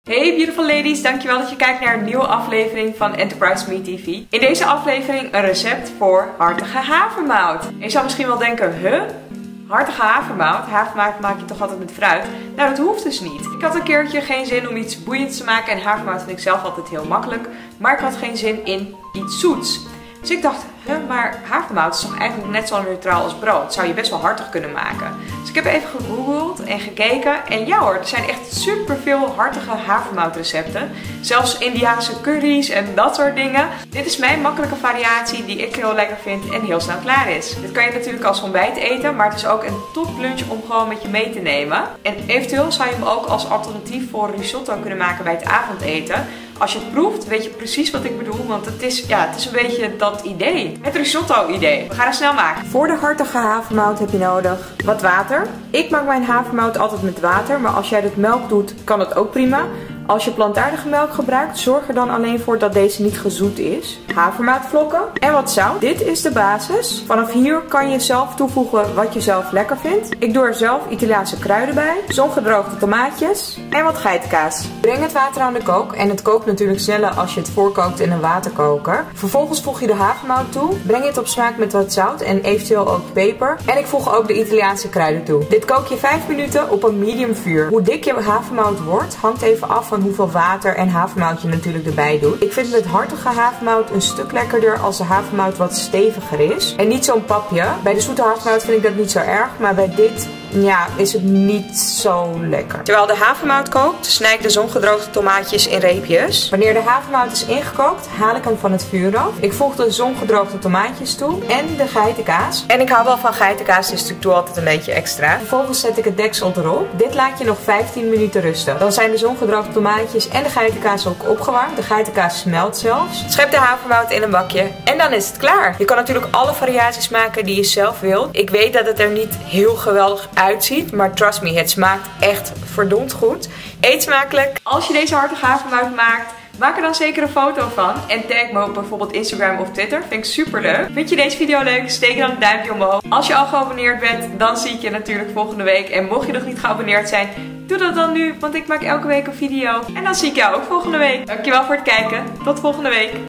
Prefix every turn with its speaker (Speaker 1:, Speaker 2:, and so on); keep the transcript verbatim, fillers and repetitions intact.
Speaker 1: Hey beautiful ladies, dankjewel dat je kijkt naar een nieuwe aflevering van Enterprise Me T V. In deze aflevering een recept voor hartige havermout. En je zou misschien wel denken, huh? Hartige havermout? Havermout maak je toch altijd met fruit? Nou, dat hoeft dus niet. Ik had een keertje geen zin om iets boeiends te maken en havermout vind ik zelf altijd heel makkelijk. Maar ik had geen zin in iets zoets. Dus ik dacht, huh, maar havermout is toch eigenlijk net zo neutraal als brood. Zou je best wel hartig kunnen maken. Dus ik heb even gegoogeld en gekeken. En ja hoor, er zijn echt super veel hartige havermoutrecepten. Zelfs Indiaanse curry's en dat soort dingen. Dit is mijn makkelijke variatie die ik heel lekker vind en heel snel klaar is. Dit kan je natuurlijk als ontbijt eten, maar het is ook een top lunch om gewoon met je mee te nemen. En eventueel zou je hem ook als alternatief voor risotto kunnen maken bij het avondeten. Als je het proeft, weet je precies wat ik bedoel, want het is, ja, het is een beetje dat idee. Het risotto-idee. We gaan het snel maken. Voor de hartige havermout heb je nodig wat water. Ik maak mijn havermout altijd met water, maar als jij het melk doet, kan het ook prima. Als je plantaardige melk gebruikt, zorg er dan alleen voor dat deze niet gezoet is. Havermoutvlokken en wat zout. Dit is de basis. Vanaf hier kan je zelf toevoegen wat je zelf lekker vindt. Ik doe er zelf Italiaanse kruiden bij, zongedroogde tomaatjes en wat geitenkaas. Breng het water aan de kook en het kookt natuurlijk sneller als je het voorkookt in een waterkoker. Vervolgens voeg je de havermout toe. Breng het op smaak met wat zout en eventueel ook peper. En ik voeg ook de Italiaanse kruiden toe. Dit kook je vijf minuten op een medium vuur. Hoe dik je havermout wordt, hangt even af van hoeveel water en havermout je natuurlijk erbij doet. Ik vind met hartige havermout een stuk lekkerder als de havermout wat steviger is. En niet zo'n papje. Bij de zoete havermout vind ik dat niet zo erg, maar bij dit, ja, is het niet zo lekker. Terwijl de havermout kookt, snij ik de zongedroogde tomaatjes in reepjes. Wanneer de havermout is ingekookt, haal ik hem van het vuur af. Ik voeg de zongedroogde tomaatjes toe en de geitenkaas. En ik hou wel van geitenkaas, dus ik doe altijd een beetje extra. Vervolgens zet ik het deksel erop. Dit laat je nog vijftien minuten rusten. Dan zijn de zongedroogde tomaatjes en de geitenkaas ook opgewarmd. De geitenkaas smelt zelfs. Schep de havermout in een bakje en dan is het klaar. Je kan natuurlijk alle variaties maken die je zelf wilt. Ik weet dat het er niet heel geweldig uitziet, maar trust me, het smaakt echt verdomd goed. Eet smakelijk. Als je deze hartige havermout maakt, maak er dan zeker een foto van en tag me op bijvoorbeeld Instagram of Twitter. Vind ik super leuk. Vind je deze video leuk? Steek dan een duimpje omhoog. Als je al geabonneerd bent, dan zie ik je natuurlijk volgende week. En mocht je nog niet geabonneerd zijn, doe dat dan nu, want ik maak elke week een video. En dan zie ik jou ook volgende week. Dankjewel voor het kijken. Tot volgende week.